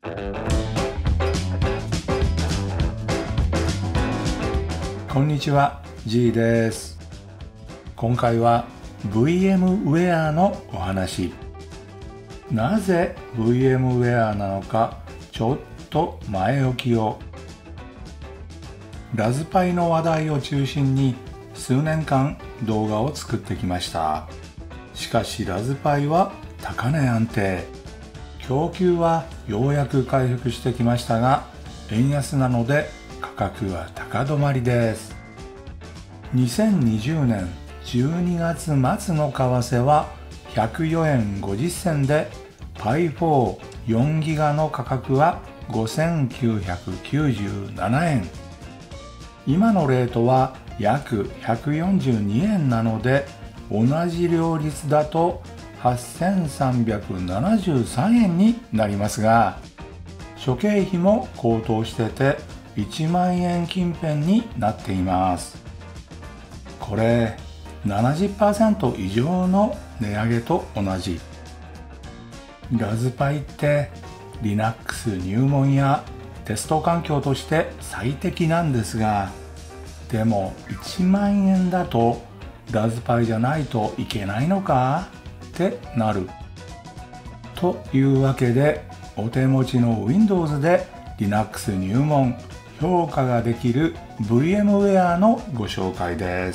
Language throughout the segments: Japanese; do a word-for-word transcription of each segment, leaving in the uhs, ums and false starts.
こんにちは、G です。今回は VMware のお話。なぜ VMware なのか、ちょっと前置きを。ラズパイの話題を中心に数年間動画を作ってきました。しかしラズパイは高値安定。供給はようやく回復してきましたが、円安なので価格は高止まりです。にせんにじゅうねんじゅうにがつ末の為替はひゃくよえんごじゅっせんで パイフォーよんギガ の価格はごせんきゅうひゃくきゅうじゅうななえん。今のレートは約ひゃくよんじゅうにえんなので、同じ両率だとはっせんさんびゃくななじゅうさんえんになりますが、諸経費も高騰してていちまんえん近辺になっています。これ ななじゅっパーセント 以上の値上げと同じ。ラズパイって Linux 入門やテスト環境として最適なんですが、でもいちまんえんだとラズパイじゃないといけないのかってなる。というわけで、お手持ちの Windows で Linux 入門、評価ができる VMware のご紹介です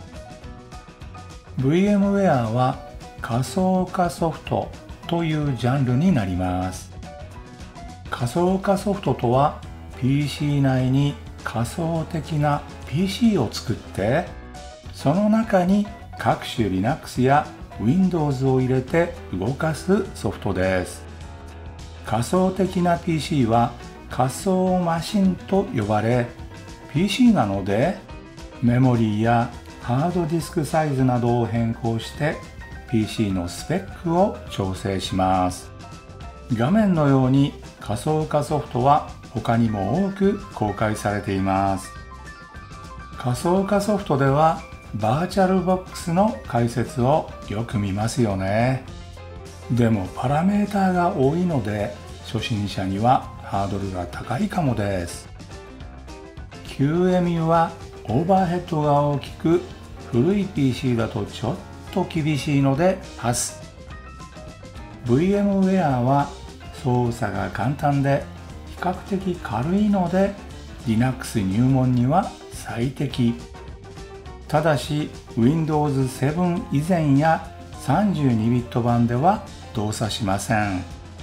。VMware は仮想化ソフトというジャンルになります。仮想化ソフトとは ピーシー 内に仮想的な ピーシー を作って、その中に各種 Linux や Windows を入れて動かすソフトです。仮想的な ピーシー は仮想マシンと呼ばれ、ピーシー なのでメモリーやハードディスクサイズなどを変更して ピーシー のスペックを調整します。画面のように仮想化ソフトは他にも多く公開されています。仮想化ソフトではバーチャルボックスの解説をよく見ますよね。でもパラメーターが多いので初心者にはハードルが高いかもです。キューエム はオーバーヘッドが大きく、古い ピーシー だとちょっと厳しいのでパス。VMware は操作が簡単で比較的軽いので Linux 入門には最適。ただし ウィンドウズセブン 以前やさんじゅうにビット版では動作しません。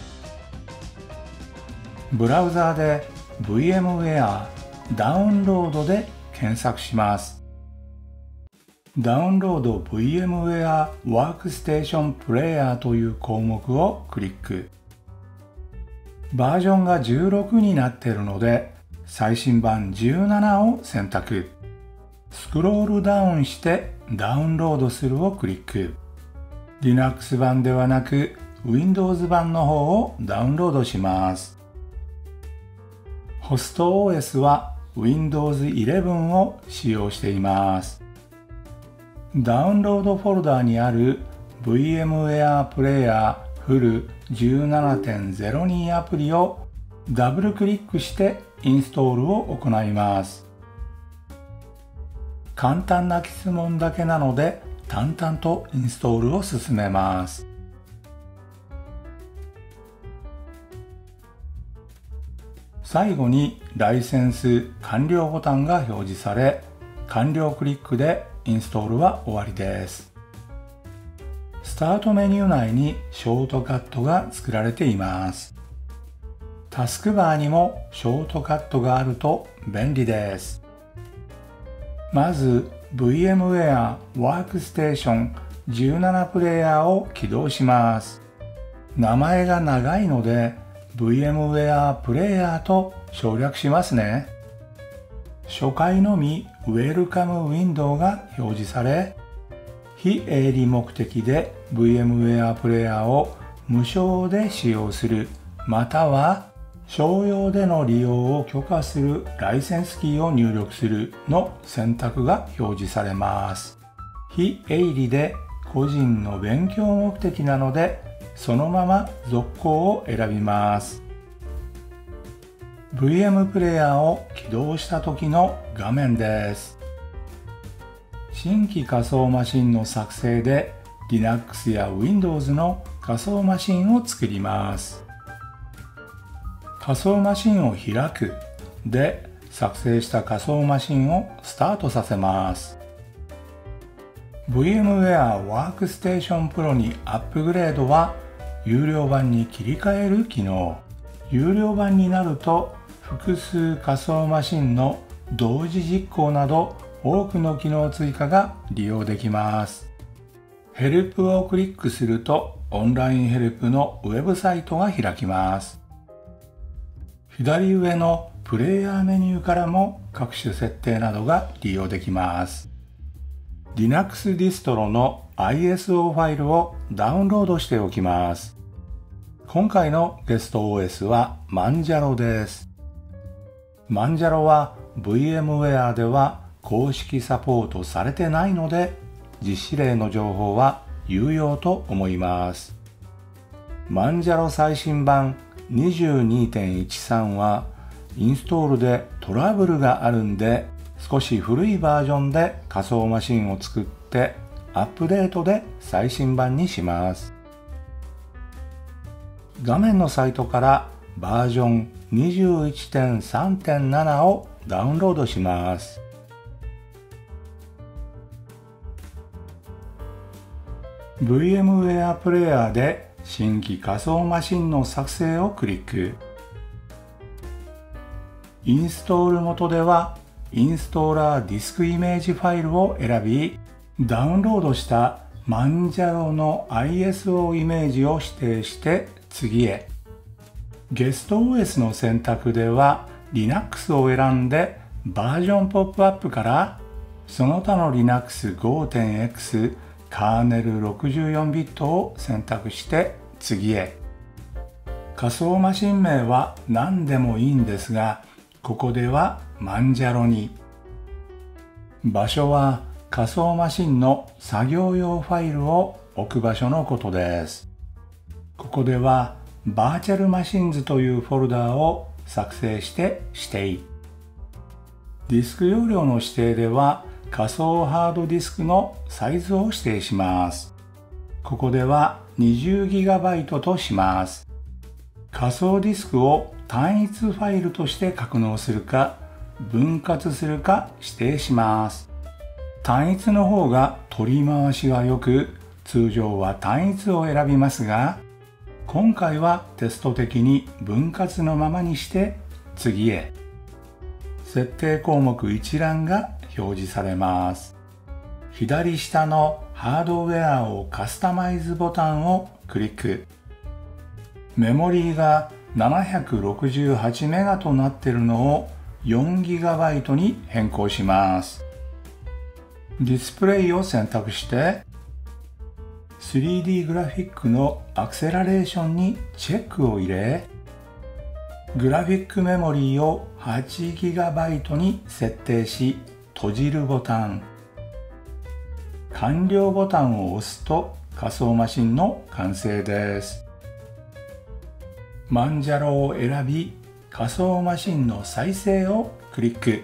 ブラウザーで VMware ダウンロードで検索します。ダウンロード VMware ワークステーションプレイヤーという項目をクリック。バージョンがじゅうろくになっているので最新版じゅうななを選択。スクロールダウンしてダウンロードするをクリック。Linux 版ではなく Windows 版の方をダウンロードします。ホスト オーエス は ウィンドウズイレブン を使用しています。ダウンロードフォルダにある VMware プレイヤーフル じゅうななてんゼロに アプリをダブルクリックしてインストールを行います。簡単な質問だけなので淡々とインストールを進めます。最後にライセンス完了ボタンが表示され、完了クリックでインストールは終わりです。スタートメニュー内にショートカットが作られています。タスクバーにもショートカットがあると便利です。まず VMware ワークステーションじゅうななプレイヤーを起動します。名前が長いので VMware プレイヤーと省略しますね。初回のみウェルカムウィンドウが表示され、非営利目的で VMware プレイヤーを無償で使用する、または商用での利用を許可するライセンスキーを入力するの選択が表示されます。非営利で個人の勉強目的なので、そのまま続行を選びます。 ブイエム プレイヤーを起動した時の画面です。新規仮想マシンの作成で Linux や Windows の仮想マシンを作ります。仮想マシンを開くで作成した仮想マシンをスタートさせます。VMware Workstation Pro にアップグレードは有料版に切り替える機能。有料版になると複数仮想マシンの同時実行など多くの機能追加が利用できます。ヘルプをクリックするとオンラインヘルプのウェブサイトが開きます。左上のプレイヤーメニューからも各種設定などが利用できます。Linux ディストロの アイエスオー ファイルをダウンロードしておきます。今回のゲスト オーエス はマンジャロです。マンジャロは VMware では公式サポートされてないので実施例の情報は有用と思います。マンジャロ最新版 にじゅうにてんじゅうさん はインストールでトラブルがあるんで少し古いバージョンで仮想マシンを作ってアップデートで最新版にします。画面のサイトからバージョン にじゅういってんさんてんなな をダウンロードします。VMware プレイヤーで新規仮想マシンの作成をクリック。インストール元ではインストーラーディスクイメージファイルを選び、ダウンロードしたマンジャロの アイエスオー イメージを指定して次へ。ゲスト オーエス の選択では Linux を選んでバージョンポップアップからその他の リナックスごてんエックス カーネルろくじゅうよんビットを選択して次へ。仮想マシン名は何でもいいんですが、ここではマンジャロに。場所は仮想マシンの作業用ファイルを置く場所のことです。ここではバーチャルマシンズというフォルダーを作成して指定。ディスク容量の指定では仮想ハードディスクのサイズを指定します。ここでは にじゅうギガバイト とします。仮想ディスクを単一ファイルとして格納するか分割するか指定します。単一の方が取り回しが良く、通常は単一を選びますが、今回はテスト的に分割のままにして次へ。設定項目一覧が表示されます。左下のハードウェアをカスタマイズボタンをクリック。メモリーが ななひゃくろくじゅうはちメガとなっているのを よんギガバイト に変更します。ディスプレイを選択してスリーディー グラフィックのアクセラレーションにチェックを入れ、グラフィックメモリーを はちギガバイト に設定し、閉じるボタン、完了ボタンを押すと仮想マシンの完成です。マンジャロを選び、仮想マシンの再生をクリック。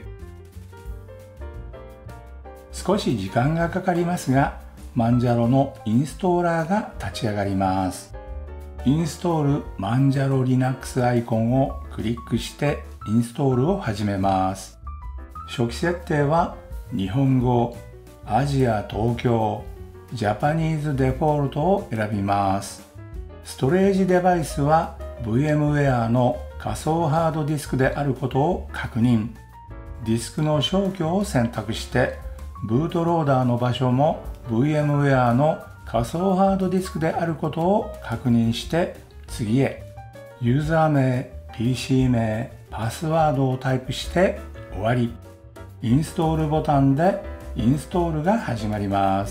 少し時間がかかりますが、マンジャロのインストーラーが立ち上がります。インストールマンジャロ Linux アイコンをクリックしてインストールを始めます。初期設定は日本語、アジア東京、ジャパニーズデフォルトを選びます。ストレージデバイスは VMware の仮想ハードディスクであることを確認。ディスクの消去を選択してブートローダーの場所も VMware の仮想ハードディスクであることを確認して次へ。ユーザー名、ピーシー 名、パスワードをタイプして終わり。インストールボタンでインストールが始まります。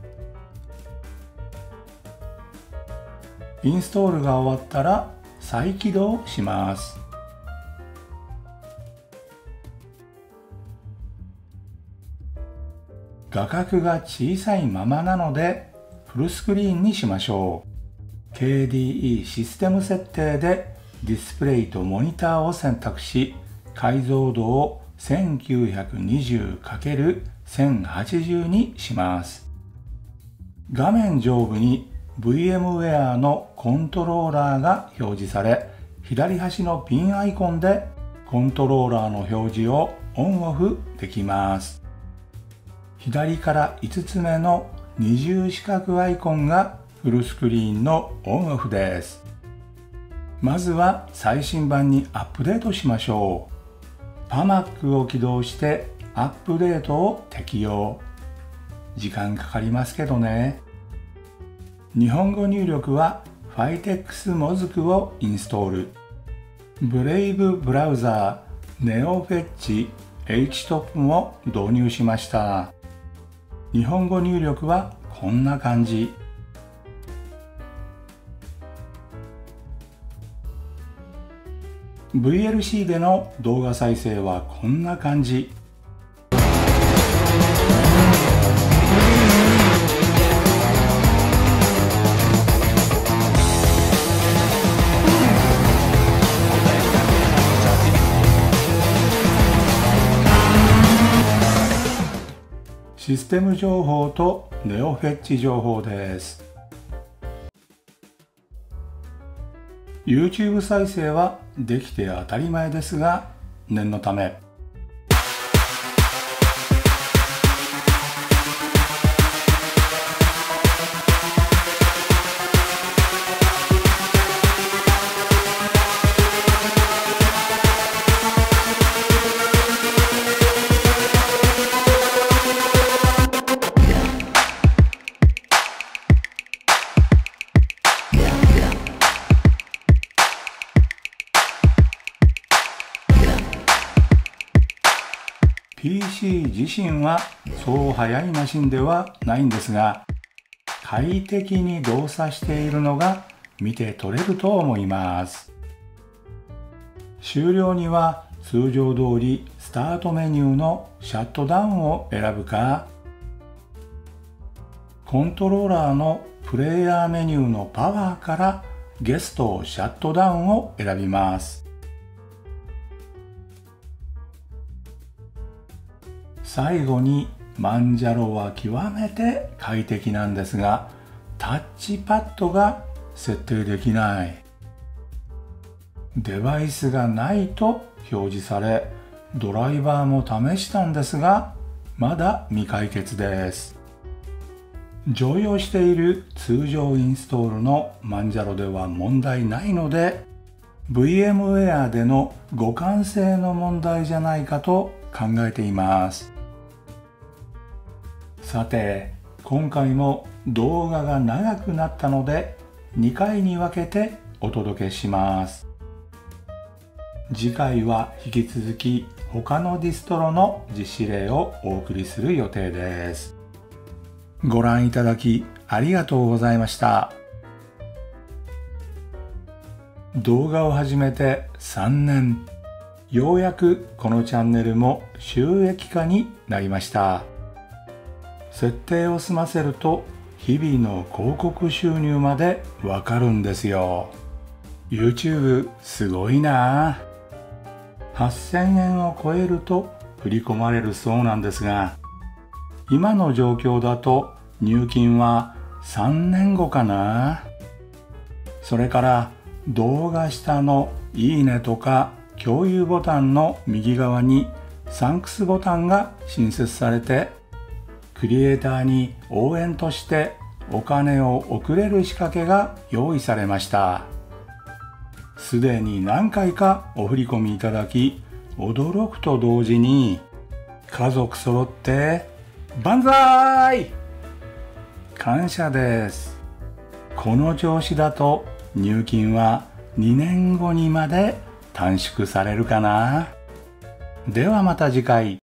インストールが終わったら再起動します。画角が小さいままなのでフルスクリーンにしましょう。ケーディーイー システム設定でディスプレイとモニターを選択し、解像度を せんきゅうひゃくにじゅうかけるせんはちじゅう にします。画面上部に VMware のコントローラーが表示され、左端のピンアイコンでコントローラーの表示をオンオフできます。左からいつつめの二重四角アイコンがフルスクリーンのオンオフです。まずは最新版にアップデートしましょう。パマック を起動してアップデートを適用。時間かかりますけどね。日本語入力は ファイテックス モズクをインストール。ブレイブブラウザー、ネオフェッチ、エイチトップ も導入しました。日本語入力はこんな感じ。ブイエルシー での動画再生はこんな感じ。システム情報とネオフェッチ情報です。YouTube 再生はできて当たり前ですが、念のため。ピーシー 自身はそう速いマシンではないんですが、快適に動作しているのが見て取れると思います。終了には通常通りスタートメニューのシャットダウンを選ぶか、コントローラーのプレイヤーメニューのパワーからゲストシャットダウンを選びます。最後にマンジャロは極めて快適なんですが、タッチパッドが設定できない。デバイスがないと表示され、ドライバーも試したんですが、まだ未解決です。常用している通常インストールのマンジャロでは問題ないので、VMware での互換性の問題じゃないかと考えています。さて、今回も動画が長くなったのでにかいに分けてお届けします。次回は引き続き他のディストロの実施例をお送りする予定です。ご覧いただきありがとうございました。動画を始めてさんねん、ようやくこのチャンネルも収益化になりました。設定を済ませると日々の広告収入までわかるんですよ。YouTube すごいなぁ。はっせんえんを超えると振り込まれるそうなんですが、今の状況だと入金はさんねんごかな。それから動画下のいいねとか共有ボタンの右側にサンクスボタンが新設されて、クリエイターに応援としてお金を送れる仕掛けが用意されました。すでに何回かお振り込みいただき、驚くと同時に家族揃って万歳！感謝です。この調子だと入金はにねんごにまで短縮されるかな。ではまた次回。